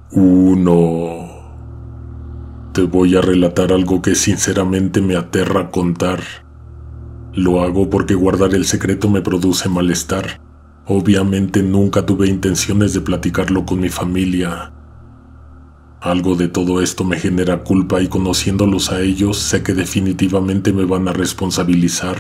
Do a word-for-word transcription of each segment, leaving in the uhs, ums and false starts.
Uno. Te voy a relatar algo que sinceramente me aterra contar. Lo hago porque guardar el secreto me produce malestar. Obviamente nunca tuve intenciones de platicarlo con mi familia. Algo de todo esto me genera culpa y conociéndolos a ellos sé que definitivamente me van a responsabilizar.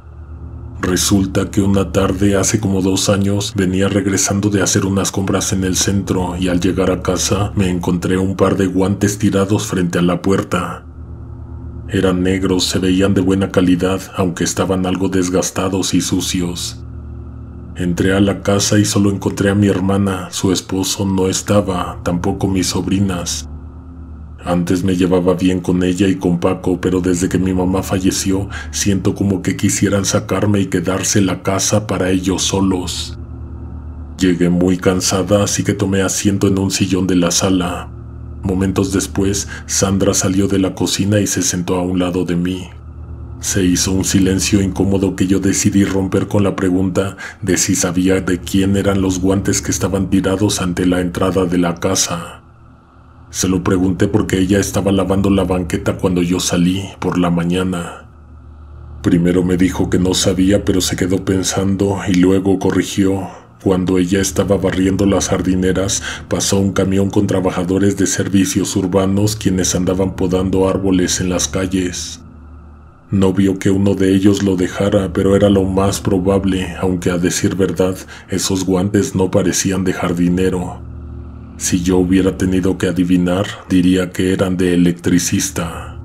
Resulta que una tarde hace como dos años venía regresando de hacer unas compras en el centro y al llegar a casa me encontré un par de guantes tirados frente a la puerta. Eran negros, se veían de buena calidad, aunque estaban algo desgastados y sucios. Entré a la casa y solo encontré a mi hermana, su esposo no estaba, tampoco mis sobrinas. Antes me llevaba bien con ella y con Paco, pero desde que mi mamá falleció, siento como que quisieran sacarme y quedarse la casa para ellos solos. Llegué muy cansada, así que tomé asiento en un sillón de la sala. Momentos después, Sandra salió de la cocina y se sentó a un lado de mí. Se hizo un silencio incómodo que yo decidí romper con la pregunta de si sabía de quién eran los guantes que estaban tirados ante la entrada de la casa. Se lo pregunté porque ella estaba lavando la banqueta cuando yo salí por la mañana. Primero me dijo que no sabía, pero se quedó pensando y luego corrigió. Cuando ella estaba barriendo las jardineras, pasó un camión con trabajadores de servicios urbanos quienes andaban podando árboles en las calles. No vio que uno de ellos lo dejara, pero era lo más probable, aunque a decir verdad, esos guantes no parecían de jardinero. Si yo hubiera tenido que adivinar, diría que eran de electricista.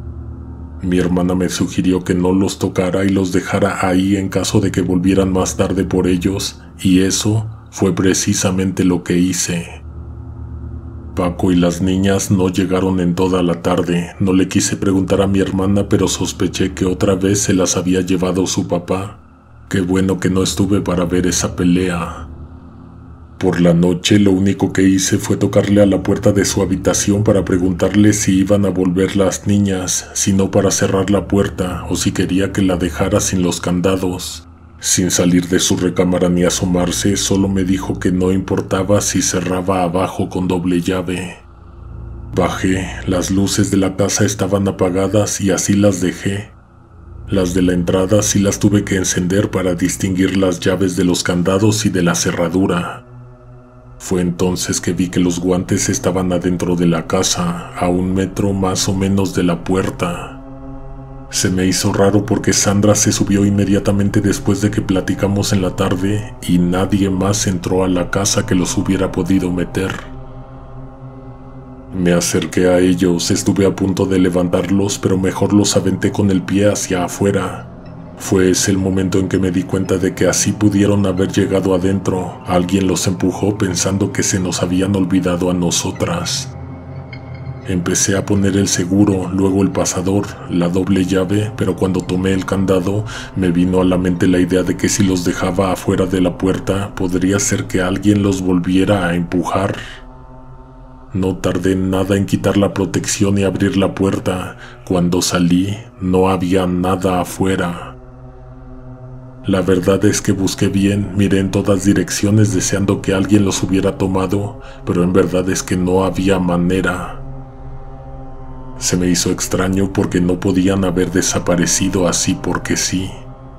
Mi hermana me sugirió que no los tocara y los dejara ahí en caso de que volvieran más tarde por ellos, y eso fue precisamente lo que hice. Paco y las niñas no llegaron en toda la tarde. No le quise preguntar a mi hermana, pero sospeché que otra vez se las había llevado su papá. Qué bueno que no estuve para ver esa pelea. Por la noche lo único que hice fue tocarle a la puerta de su habitación para preguntarle si iban a volver las niñas, si no para cerrar la puerta o si quería que la dejara sin los candados. Sin salir de su recámara ni asomarse, solo me dijo que no importaba si cerraba abajo con doble llave. Bajé, las luces de la casa estaban apagadas y así las dejé. Las de la entrada sí las tuve que encender para distinguir las llaves de los candados y de la cerradura. Fue entonces que vi que los guantes estaban adentro de la casa, a un metro más o menos de la puerta. Se me hizo raro porque Sandra se subió inmediatamente después de que platicamos en la tarde y nadie más entró a la casa que los hubiera podido meter. Me acerqué a ellos, estuve a punto de levantarlos, pero mejor los aventé con el pie hacia afuera. Fue ese el momento en que me di cuenta de que así pudieron haber llegado adentro. Alguien los empujó pensando que se nos habían olvidado a nosotras. Empecé a poner el seguro, luego el pasador, la doble llave, pero cuando tomé el candado, me vino a la mente la idea de que si los dejaba afuera de la puerta, podría ser que alguien los volviera a empujar. No tardé nada en quitar la protección y abrir la puerta. Cuando salí, no había nada afuera. La verdad es que busqué bien, miré en todas direcciones deseando que alguien los hubiera tomado, pero en verdad es que no había manera. Se me hizo extraño porque no podían haber desaparecido así porque sí.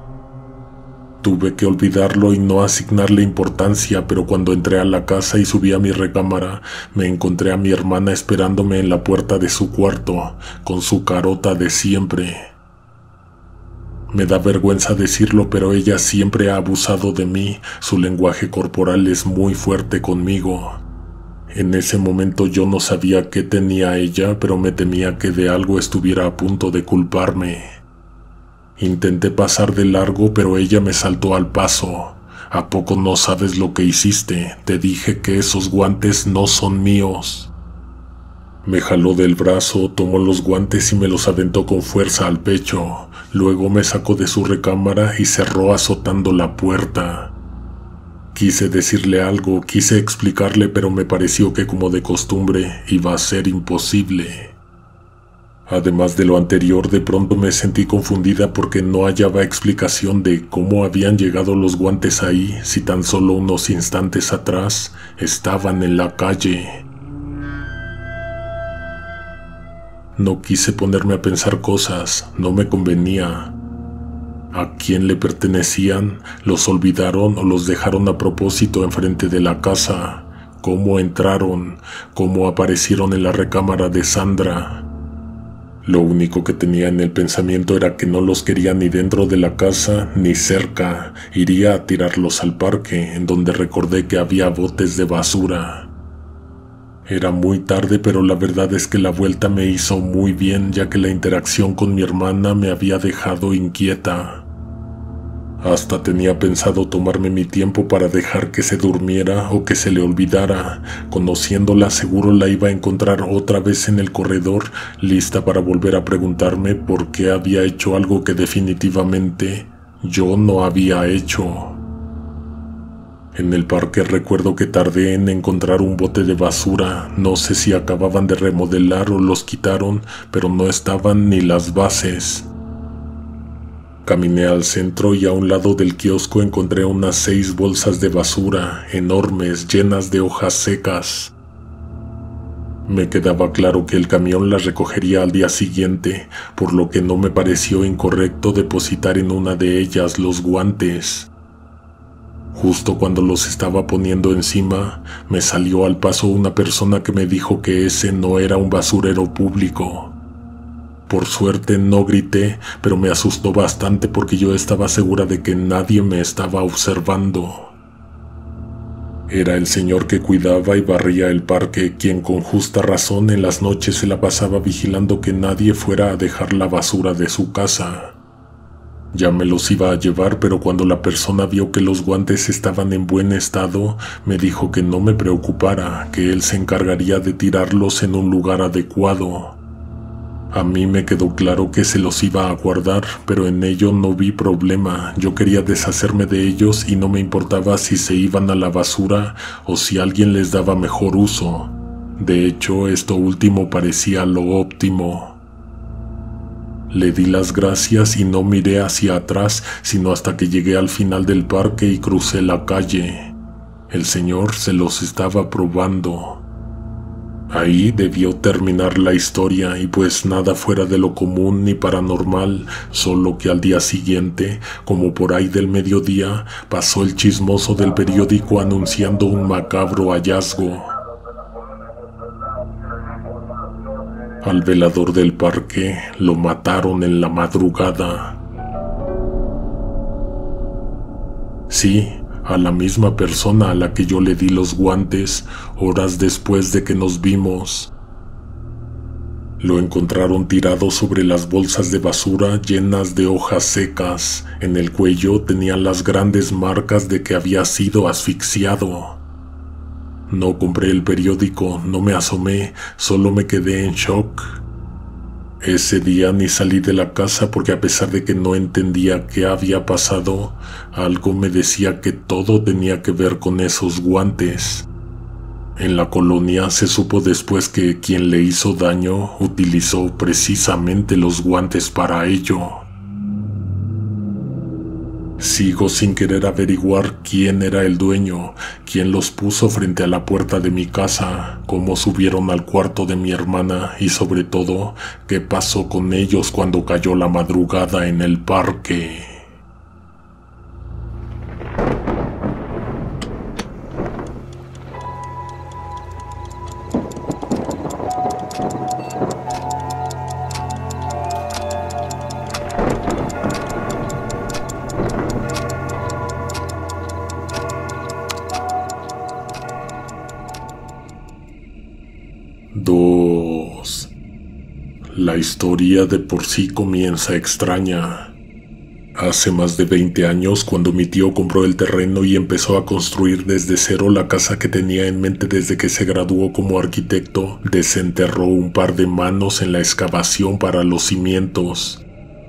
Tuve que olvidarlo y no asignarle importancia, pero cuando entré a la casa y subí a mi recámara, me encontré a mi hermana esperándome en la puerta de su cuarto, con su carota de siempre. Me da vergüenza decirlo, pero ella siempre ha abusado de mí, su lenguaje corporal es muy fuerte conmigo. En ese momento yo no sabía qué tenía ella, pero me temía que de algo estuviera a punto de culparme. Intenté pasar de largo, pero ella me saltó al paso. ¿A poco no sabes lo que hiciste? Te dije que esos guantes no son míos. Me jaló del brazo, tomó los guantes y me los aventó con fuerza al pecho. Luego me sacó de su recámara y cerró azotando la puerta. Quise decirle algo, quise explicarle, pero me pareció que como de costumbre iba a ser imposible. Además de lo anterior, de pronto me sentí confundida porque no hallaba explicación de cómo habían llegado los guantes ahí si tan solo unos instantes atrás estaban en la calle. No quise ponerme a pensar cosas, no me convenía. ¿A quién le pertenecían? ¿Los olvidaron o los dejaron a propósito enfrente de la casa? ¿Cómo entraron? ¿Cómo aparecieron en la recámara de Sandra? Lo único que tenía en el pensamiento era que no los quería ni dentro de la casa ni cerca. Iría a tirarlos al parque, en donde recordé que había botes de basura. Era muy tarde, pero la verdad es que la vuelta me hizo muy bien, ya que la interacción con mi hermana me había dejado inquieta. Hasta tenía pensado tomarme mi tiempo para dejar que se durmiera o que se le olvidara. Conociéndola, seguro la iba a encontrar otra vez en el corredor, lista para volver a preguntarme por qué había hecho algo que definitivamente yo no había hecho. En el parque recuerdo que tardé en encontrar un bote de basura. No sé si acababan de remodelar o los quitaron, pero no estaban ni las bases. Caminé al centro y a un lado del kiosco encontré unas seis bolsas de basura, enormes, llenas de hojas secas. Me quedaba claro que el camión las recogería al día siguiente, por lo que no me pareció incorrecto depositar en una de ellas los guantes. Justo cuando los estaba poniendo encima, me salió al paso una persona que me dijo que ese no era un basurero público. Por suerte no grité, pero me asustó bastante porque yo estaba segura de que nadie me estaba observando. Era el señor que cuidaba y barría el parque, quien con justa razón en las noches se la pasaba vigilando que nadie fuera a dejar la basura de su casa. Ya me los iba a llevar, pero cuando la persona vio que los guantes estaban en buen estado, me dijo que no me preocupara, que él se encargaría de tirarlos en un lugar adecuado. A mí me quedó claro que se los iba a guardar, pero en ello no vi problema. Yo quería deshacerme de ellos y no me importaba si se iban a la basura o si alguien les daba mejor uso. De hecho, esto último parecía lo óptimo. Le di las gracias y no miré hacia atrás, sino hasta que llegué al final del parque y crucé la calle. El señor se los estaba probando. Ahí debió terminar la historia, y pues nada fuera de lo común ni paranormal, solo que al día siguiente, como por ahí del mediodía, pasó el chismoso del periódico anunciando un macabro hallazgo. Al velador del parque lo mataron en la madrugada. Sí, a la misma persona a la que yo le di los guantes horas después de que nos vimos. Lo encontraron tirado sobre las bolsas de basura llenas de hojas secas. En el cuello tenía las grandes marcas de que había sido asfixiado. No compré el periódico, no me asomé, solo me quedé en shock. Ese día ni salí de la casa porque a pesar de que no entendía qué había pasado, algo me decía que todo tenía que ver con esos guantes. En la colonia se supo después que quien le hizo daño utilizó precisamente los guantes para ello. Sigo sin querer averiguar quién era el dueño, quién los puso frente a la puerta de mi casa, cómo subieron al cuarto de mi hermana y sobre todo, qué pasó con ellos cuando cayó la madrugada en el parque. dos. La historia de por sí comienza extraña. Hace más de veinte años, cuando mi tío compró el terreno y empezó a construir desde cero la casa que tenía en mente desde que se graduó como arquitecto, desenterró un par de manos en la excavación para los cimientos.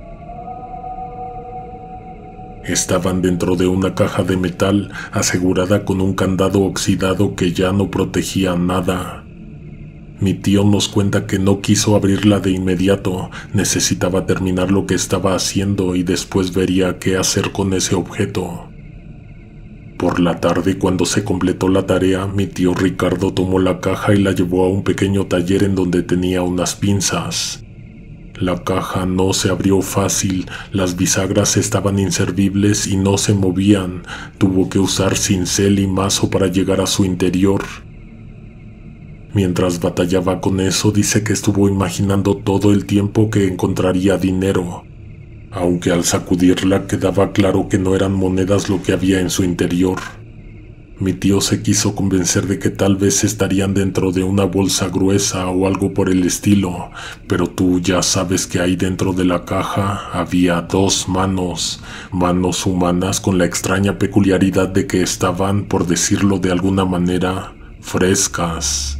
Estaban dentro de una caja de metal asegurada con un candado oxidado que ya no protegía nada. Mi tío nos cuenta que no quiso abrirla de inmediato, necesitaba terminar lo que estaba haciendo y después vería qué hacer con ese objeto. Por la tarde, cuando se completó la tarea, mi tío Ricardo tomó la caja y la llevó a un pequeño taller en donde tenía unas pinzas. La caja no se abrió fácil, las bisagras estaban inservibles y no se movían. Tuvo que usar cincel y mazo para llegar a su interior. Mientras batallaba con eso, dice que estuvo imaginando todo el tiempo que encontraría dinero, aunque al sacudirla quedaba claro que no eran monedas lo que había en su interior. Mi tío se quiso convencer de que tal vez estarían dentro de una bolsa gruesa o algo por el estilo, pero tú ya sabes que ahí dentro de la caja había dos manos, manos humanas con la extraña peculiaridad de que estaban, por decirlo de alguna manera, frescas.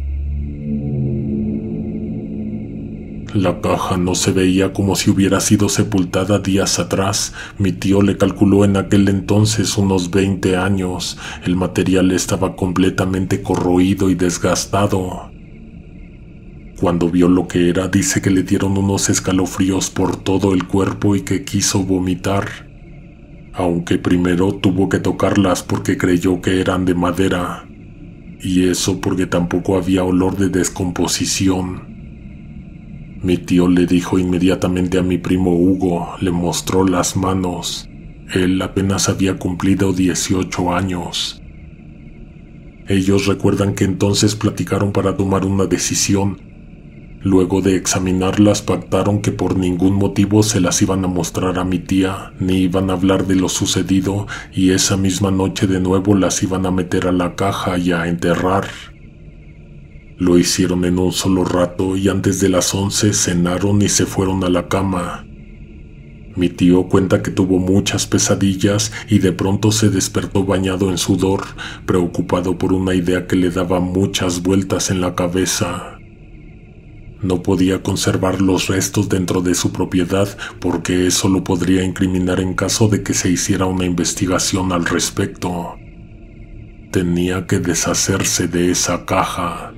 La caja no se veía como si hubiera sido sepultada días atrás. Mi tío le calculó en aquel entonces unos veinte años. El material estaba completamente corroído y desgastado. Cuando vio lo que era, dice que le dieron unos escalofríos por todo el cuerpo y que quiso vomitar. Aunque primero tuvo que tocarlas porque creyó que eran de madera. Y eso porque tampoco había olor de descomposición. Mi tío le dijo inmediatamente a mi primo Hugo, le mostró las manos. Él apenas había cumplido dieciocho años. Ellos recuerdan que entonces platicaron para tomar una decisión. Luego de examinarlas, pactaron que por ningún motivo se las iban a mostrar a mi tía, ni iban a hablar de lo sucedido, y esa misma noche de nuevo las iban a meter a la caja y a enterrar. Lo hicieron en un solo rato y antes de las once cenaron y se fueron a la cama. Mi tío cuenta que tuvo muchas pesadillas y de pronto se despertó bañado en sudor, preocupado por una idea que le daba muchas vueltas en la cabeza. No podía conservar los restos dentro de su propiedad porque eso lo podría incriminar en caso de que se hiciera una investigación al respecto. Tenía que deshacerse de esa caja.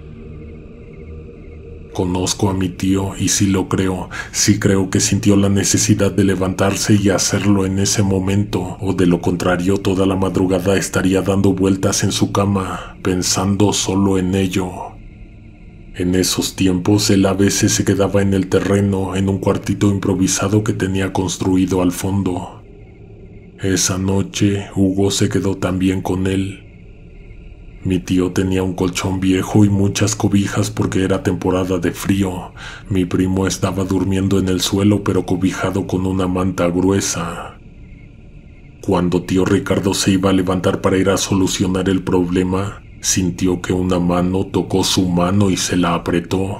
Conozco a mi tío y sí lo creo, sí creo que sintió la necesidad de levantarse y hacerlo en ese momento, o de lo contrario toda la madrugada estaría dando vueltas en su cama, pensando solo en ello. En esos tiempos él a veces se quedaba en el terreno, en un cuartito improvisado que tenía construido al fondo. Esa noche Hugo se quedó también con él. Mi tío tenía un colchón viejo y muchas cobijas porque era temporada de frío. Mi primo estaba durmiendo en el suelo pero cobijado con una manta gruesa. Cuando tío Ricardo se iba a levantar para ir a solucionar el problema, sintió que una mano tocó su mano y se la apretó.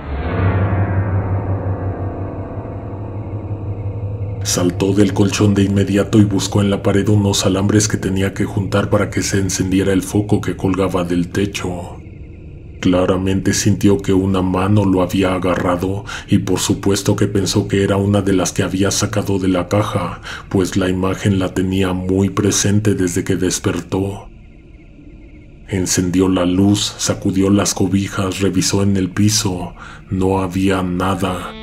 Saltó del colchón de inmediato y buscó en la pared unos alambres que tenía que juntar para que se encendiera el foco que colgaba del techo. Claramente sintió que una mano lo había agarrado y por supuesto que pensó que era una de las que había sacado de la caja, pues la imagen la tenía muy presente desde que despertó. Encendió la luz, sacudió las cobijas, revisó en el piso. No había nada.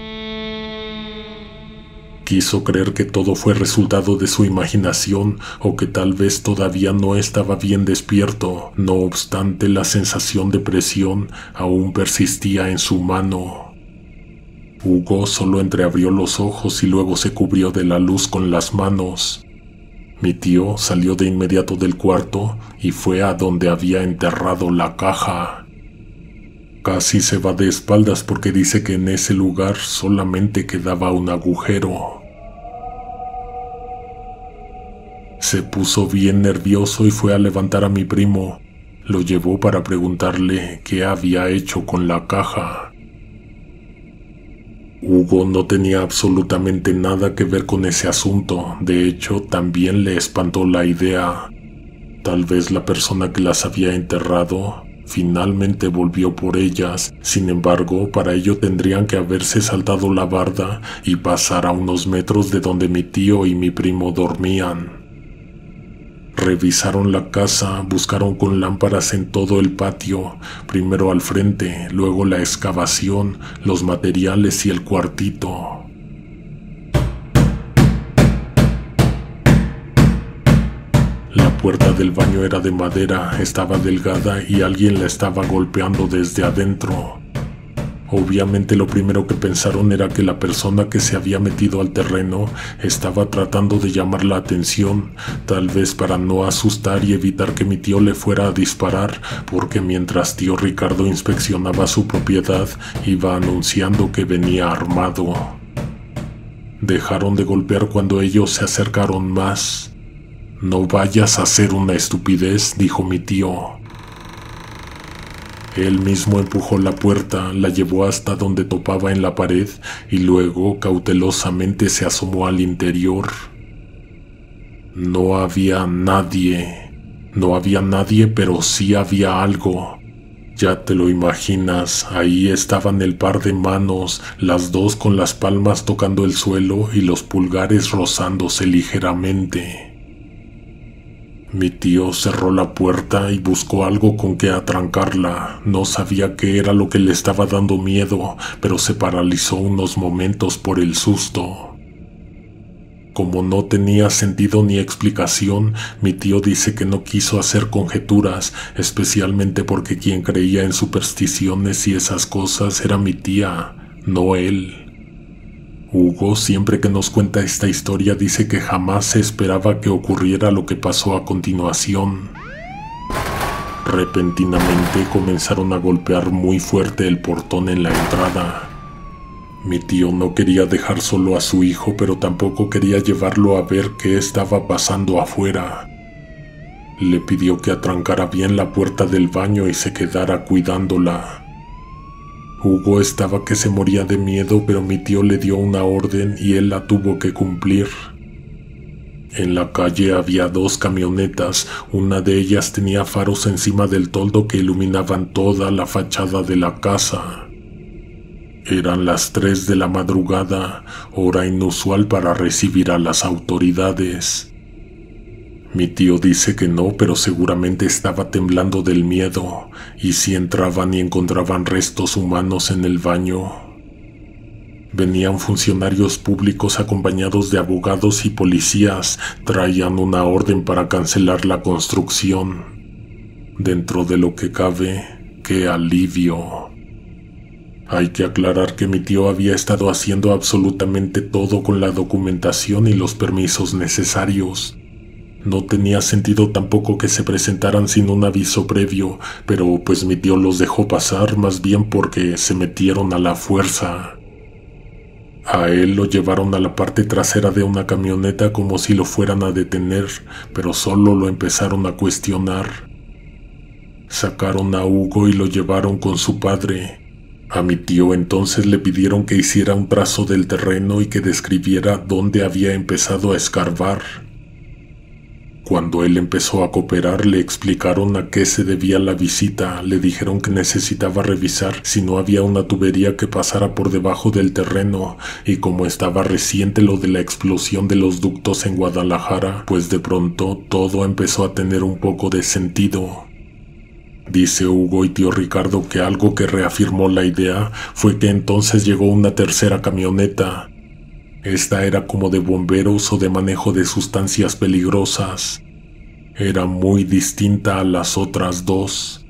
Quiso creer que todo fue resultado de su imaginación o que tal vez todavía no estaba bien despierto. No obstante, la sensación de presión aún persistía en su mano. Hugo solo entreabrió los ojos y luego se cubrió de la luz con las manos. Mi tío salió de inmediato del cuarto y fue a donde había enterrado la caja. Casi se va de espaldas porque dice que en ese lugar solamente quedaba un agujero. Se puso bien nervioso y fue a levantar a mi primo. Lo llevó para preguntarle qué había hecho con la caja. Hugo no tenía absolutamente nada que ver con ese asunto. De hecho, también le espantó la idea. Tal vez la persona que las había enterrado finalmente volvió por ellas. Sin embargo, para ello tendrían que haberse saltado la barda y pasar a unos metros de donde mi tío y mi primo dormían. Revisaron la casa, buscaron con lámparas en todo el patio, primero al frente, luego la excavación, los materiales y el cuartito. La puerta del baño era de madera, estaba delgada y alguien la estaba golpeando desde adentro. Obviamente lo primero que pensaron era que la persona que se había metido al terreno estaba tratando de llamar la atención, tal vez para no asustar y evitar que mi tío le fuera a disparar, porque mientras tío Ricardo inspeccionaba su propiedad, iba anunciando que venía armado. Dejaron de golpear cuando ellos se acercaron más. «No vayas a hacer una estupidez», dijo mi tío. Él mismo empujó la puerta, la llevó hasta donde topaba en la pared y luego cautelosamente se asomó al interior. No había nadie. No había nadie, pero sí había algo. Ya te lo imaginas, ahí estaban el par de manos, las dos con las palmas tocando el suelo y los pulgares rozándose ligeramente. Mi tío cerró la puerta y buscó algo con que atrancarla. No sabía qué era lo que le estaba dando miedo, pero se paralizó unos momentos por el susto. Como no tenía sentido ni explicación, mi tío dice que no quiso hacer conjeturas, especialmente porque quien creía en supersticiones y esas cosas era mi tía, no él. Hugo, siempre que nos cuenta esta historia, dice que jamás se esperaba que ocurriera lo que pasó a continuación. Repentinamente comenzaron a golpear muy fuerte el portón en la entrada. Mi tío no quería dejar solo a su hijo, pero tampoco quería llevarlo a ver qué estaba pasando afuera. Le pidió que atrancara bien la puerta del baño y se quedara cuidándola. Hugo estaba que se moría de miedo, pero mi tío le dio una orden y él la tuvo que cumplir. En la calle había dos camionetas, una de ellas tenía faros encima del toldo que iluminaban toda la fachada de la casa. Eran las tres de la madrugada, hora inusual para recibir a las autoridades. Mi tío dice que no, pero seguramente estaba temblando del miedo, y si entraban y encontraban restos humanos en el baño. Venían funcionarios públicos acompañados de abogados y policías, traían una orden para cancelar la construcción. Dentro de lo que cabe, qué alivio. Hay que aclarar que mi tío había estado haciendo absolutamente todo con la documentación y los permisos necesarios. No tenía sentido tampoco que se presentaran sin un aviso previo, pero pues mi tío los dejó pasar más bien porque se metieron a la fuerza. A él lo llevaron a la parte trasera de una camioneta como si lo fueran a detener, pero solo lo empezaron a cuestionar. Sacaron a Hugo y lo llevaron con su padre. A mi tío entonces le pidieron que hiciera un trazo del terreno y que describiera dónde había empezado a escarbar. Cuando él empezó a cooperar, le explicaron a qué se debía la visita. Le dijeron que necesitaba revisar si no había una tubería que pasara por debajo del terreno, y como estaba reciente lo de la explosión de los ductos en Guadalajara, pues de pronto todo empezó a tener un poco de sentido. Dice Hugo y tío Ricardo que algo que reafirmó la idea fue que entonces llegó una tercera camioneta. Esta era como de bomberos o de manejo de sustancias peligrosas. Era muy distinta a las otras dos.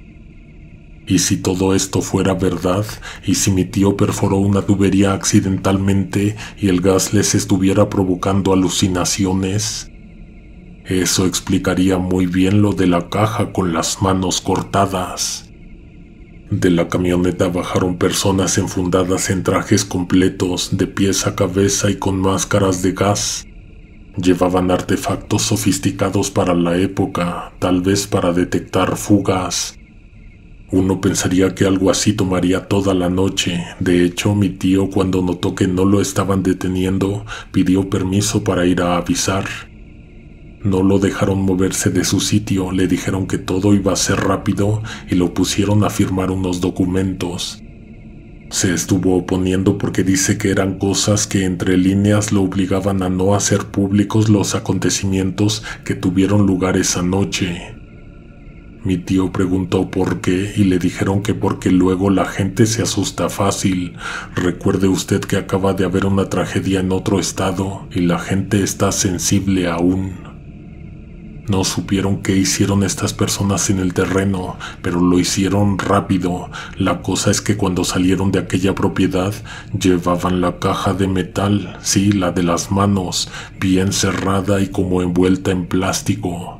Y si todo esto fuera verdad, y si mi tío perforó una tubería accidentalmente y el gas les estuviera provocando alucinaciones, eso explicaría muy bien lo de la caja con las manos cortadas. De la camioneta bajaron personas enfundadas en trajes completos, de pies a cabeza y con máscaras de gas. Llevaban artefactos sofisticados para la época, tal vez para detectar fugas. Uno pensaría que algo así tomaría toda la noche. De hecho, mi tío, cuando notó que no lo estaban deteniendo, pidió permiso para ir a avisar. No lo dejaron moverse de su sitio, le dijeron que todo iba a ser rápido y lo pusieron a firmar unos documentos. Se estuvo oponiendo porque dice que eran cosas que entre líneas lo obligaban a no hacer públicos los acontecimientos que tuvieron lugar esa noche. Mi tío preguntó por qué y le dijeron que porque luego la gente se asusta fácil. Recuerde usted que acaba de haber una tragedia en otro estado y la gente está sensible aún. No supieron qué hicieron estas personas en el terreno, pero lo hicieron rápido. La cosa es que cuando salieron de aquella propiedad, llevaban la caja de metal, sí, la de las manos, bien cerrada y como envuelta en plástico.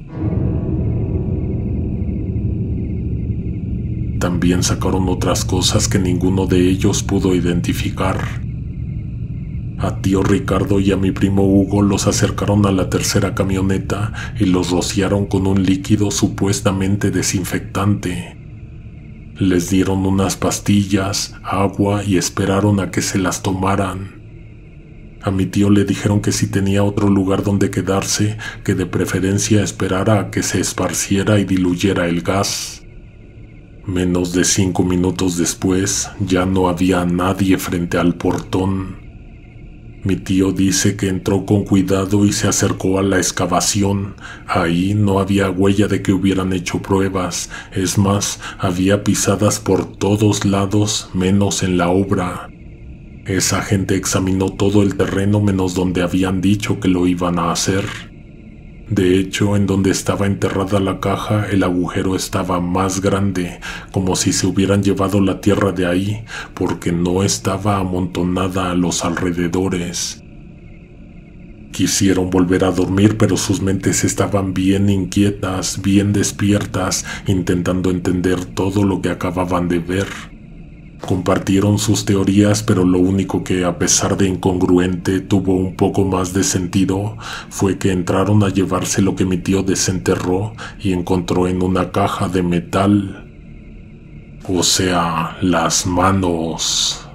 También sacaron otras cosas que ninguno de ellos pudo identificar. A tío Ricardo y a mi primo Hugo los acercaron a la tercera camioneta y los rociaron con un líquido supuestamente desinfectante. Les dieron unas pastillas, agua y esperaron a que se las tomaran. A mi tío le dijeron que si tenía otro lugar donde quedarse, que de preferencia esperara a que se esparciera y diluyera el gas. Menos de cinco minutos después, ya no había nadie frente al portón. Mi tío dice que entró con cuidado y se acercó a la excavación. Ahí no había huella de que hubieran hecho pruebas. Es más, había pisadas por todos lados, menos en la obra. Esa gente examinó todo el terreno menos donde habían dicho que lo iban a hacer. De hecho, en donde estaba enterrada la caja, el agujero estaba más grande, como si se hubieran llevado la tierra de ahí, porque no estaba amontonada a los alrededores. Quisieron volver a dormir, pero sus mentes estaban bien inquietas, bien despiertas, intentando entender todo lo que acababan de ver. Compartieron sus teorías, pero lo único que, a pesar de incongruente, tuvo un poco más de sentido fue que entraron a llevarse lo que mi tío desenterró y encontró en una caja de metal. O sea, las manos.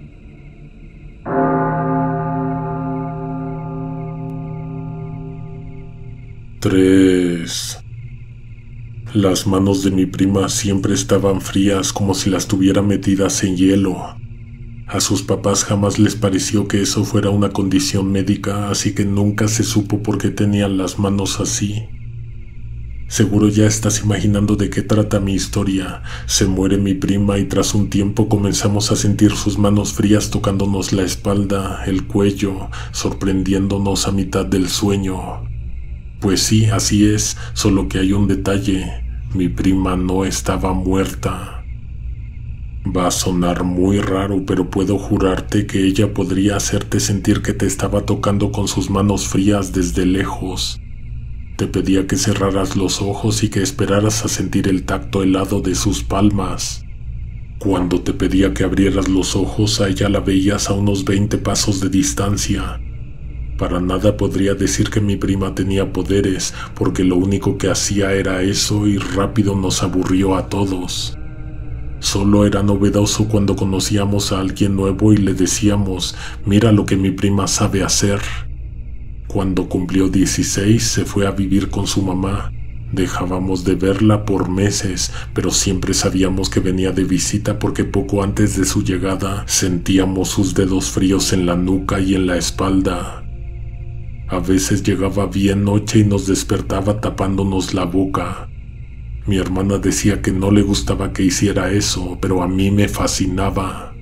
Tres. Las manos de mi prima siempre estaban frías, como si las tuviera metidas en hielo. A sus papás jamás les pareció que eso fuera una condición médica, así que nunca se supo por qué tenían las manos así. Seguro ya estás imaginando de qué trata mi historia. Se muere mi prima y tras un tiempo comenzamos a sentir sus manos frías tocándonos la espalda, el cuello, sorprendiéndonos a mitad del sueño. Pues sí, así es, solo que hay un detalle. Mi prima no estaba muerta. Va a sonar muy raro, pero puedo jurarte que ella podría hacerte sentir que te estaba tocando con sus manos frías desde lejos. Te pedía que cerraras los ojos y que esperaras a sentir el tacto helado de sus palmas. Cuando te pedía que abrieras los ojos, a ella la veías a unos veinte pasos de distancia. Para nada podría decir que mi prima tenía poderes, porque lo único que hacía era eso y rápido nos aburrió a todos. Solo era novedoso cuando conocíamos a alguien nuevo y le decíamos, mira lo que mi prima sabe hacer. Cuando cumplió dieciséis se fue a vivir con su mamá. Dejábamos de verla por meses, pero siempre sabíamos que venía de visita porque poco antes de su llegada sentíamos sus dedos fríos en la nuca y en la espalda. A veces llegaba bien noche y nos despertaba tapándonos la boca. Mi hermana decía que no le gustaba que hiciera eso, pero a mí me fascinaba.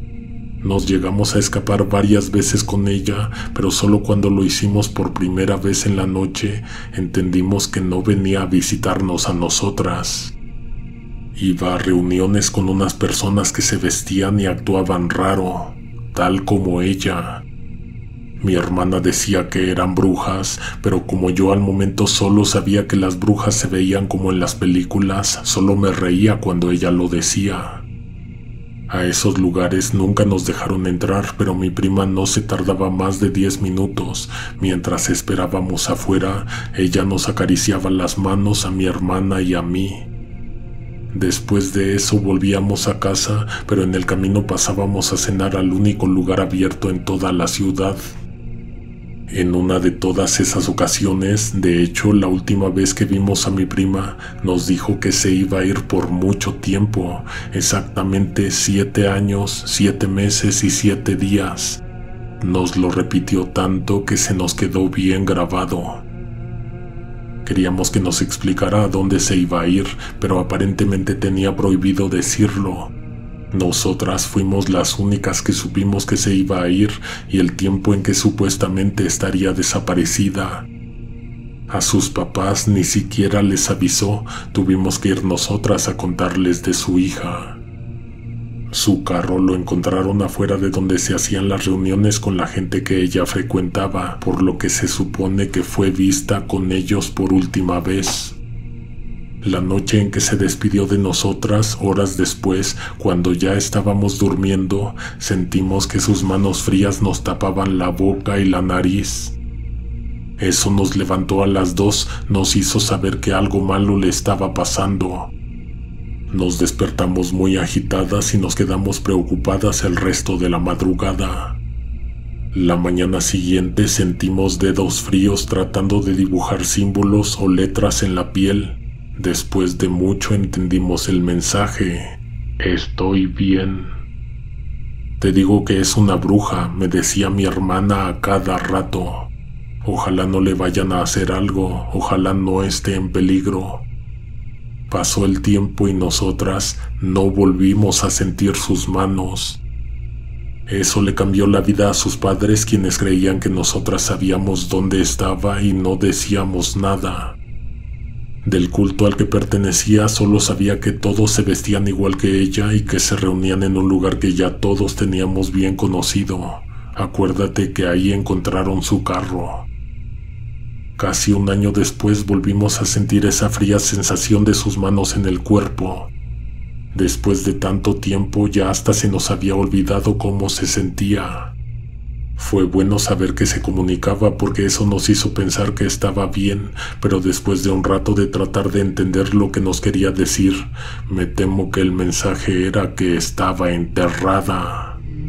Nos llegamos a escapar varias veces con ella, pero solo cuando lo hicimos por primera vez en la noche, entendimos que no venía a visitarnos a nosotras. Iba a reuniones con unas personas que se vestían y actuaban raro, tal como ella. Mi hermana decía que eran brujas, pero como yo al momento solo sabía que las brujas se veían como en las películas, solo me reía cuando ella lo decía. A esos lugares nunca nos dejaron entrar, pero mi prima no se tardaba más de diez minutos. Mientras esperábamos afuera, ella nos acariciaba las manos a mi hermana y a mí. Después de eso volvíamos a casa, pero en el camino pasábamos a cenar al único lugar abierto en toda la ciudad. En una de todas esas ocasiones, de hecho la última vez que vimos a mi prima, nos dijo que se iba a ir por mucho tiempo, exactamente siete años, siete meses y siete días. Nos lo repitió tanto que se nos quedó bien grabado. Queríamos que nos explicara a dónde se iba a ir, pero aparentemente tenía prohibido decirlo. Nosotras fuimos las únicas que supimos que se iba a ir y el tiempo en que supuestamente estaría desaparecida. A sus papás ni siquiera les avisó, tuvimos que ir nosotras a contarles de su hija. Su carro lo encontraron afuera de donde se hacían las reuniones con la gente que ella frecuentaba, por lo que se supone que fue vista con ellos por última vez. La noche en que se despidió de nosotras, horas después, cuando ya estábamos durmiendo, sentimos que sus manos frías nos tapaban la boca y la nariz. Eso nos levantó a las dos, nos hizo saber que algo malo le estaba pasando. Nos despertamos muy agitadas y nos quedamos preocupadas el resto de la madrugada. La mañana siguiente sentimos dedos fríos tratando de dibujar símbolos o letras en la piel. Después de mucho entendimos el mensaje: estoy bien. Te digo que es una bruja, me decía mi hermana a cada rato. Ojalá no le vayan a hacer algo, ojalá no esté en peligro. Pasó el tiempo y nosotras no volvimos a sentir sus manos. Eso le cambió la vida a sus padres, quienes creían que nosotras sabíamos dónde estaba y no decíamos nada. Del culto al que pertenecía solo sabía que todos se vestían igual que ella y que se reunían en un lugar que ya todos teníamos bien conocido. Acuérdate que ahí encontraron su carro. Casi un año después volvimos a sentir esa fría sensación de sus manos en el cuerpo. Después de tanto tiempo ya hasta se nos había olvidado cómo se sentía. Fue bueno saber que se comunicaba porque eso nos hizo pensar que estaba bien, pero después de un rato de tratar de entender lo que nos quería decir, me temo que el mensaje era que estaba enterrada.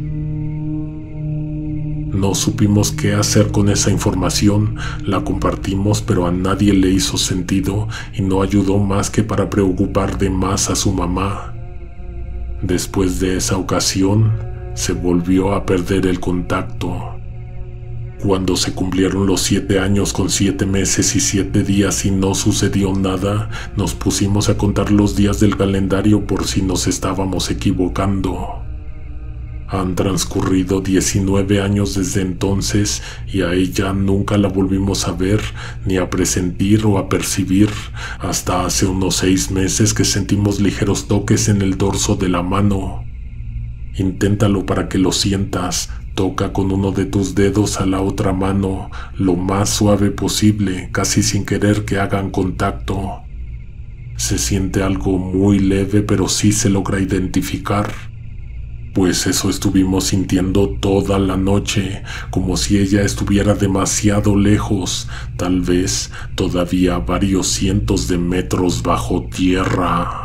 No supimos qué hacer con esa información, la compartimos pero a nadie le hizo sentido y no ayudó más que para preocupar de más a su mamá. Después de esa ocasión, se volvió a perder el contacto. Cuando se cumplieron los siete años con siete meses y siete días y no sucedió nada, nos pusimos a contar los días del calendario por si nos estábamos equivocando. Han transcurrido diecinueve años desde entonces y a ella nunca la volvimos a ver, ni a presentir o a percibir, hasta hace unos seis meses que sentimos ligeros toques en el dorso de la mano. Inténtalo para que lo sientas, toca con uno de tus dedos a la otra mano, lo más suave posible, casi sin querer que hagan contacto. Se siente algo muy leve, pero sí se logra identificar. Pues eso estuvimos sintiendo toda la noche, como si ella estuviera demasiado lejos, tal vez todavía varios cientos de metros bajo tierra.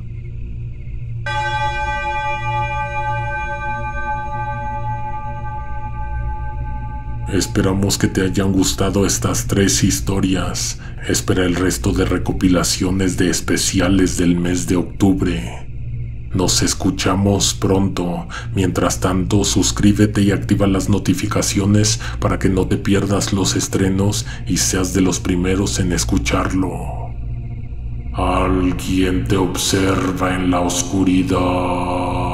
Esperamos que te hayan gustado estas tres historias. Espera el resto de recopilaciones de especiales del mes de octubre. Nos escuchamos pronto. Mientras tanto, suscríbete y activa las notificaciones para que no te pierdas los estrenos y seas de los primeros en escucharlo. Alguien te observa en la oscuridad.